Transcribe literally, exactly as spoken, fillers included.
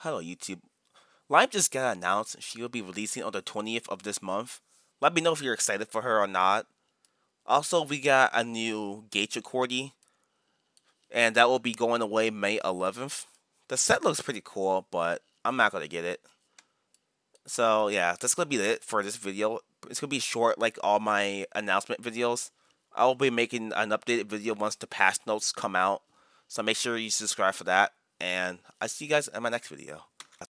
Hello, YouTube. Live just got announced she will be releasing on the twentieth of this month. Let me know if you're excited for her or not. Also, we got a new gacha Cordi, and that will be going away May eleventh. The set looks pretty cool, but I'm not going to get it. So, yeah, that's going to be it for this video. It's going to be short like all my announcement videos. I'll be making an updated video once the patch notes come out. So make sure you subscribe for that. And I see you guys in my next video.